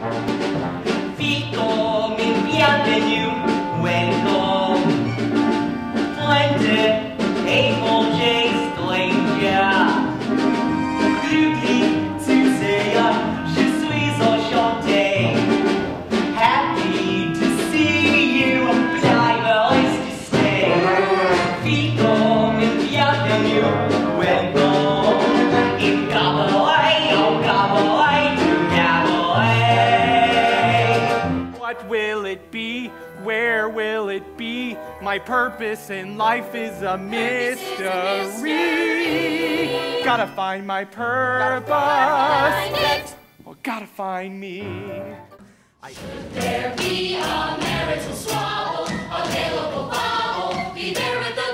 Fico mi bienvenue, welcome. Splendid, étranger, stranger. Glücklich zu sehen, je suis enchanté. Happy to see you, but I wish to stay. Fico mi bienvenue, welcome. In Gabolet, oh Gabolet, to Gabolet. What will it be? Where will it be? My purpose in life is a mystery. Gotta find my purpose. Oh, gotta find me. There be a marital squabble, a tale of a bobble, be there at the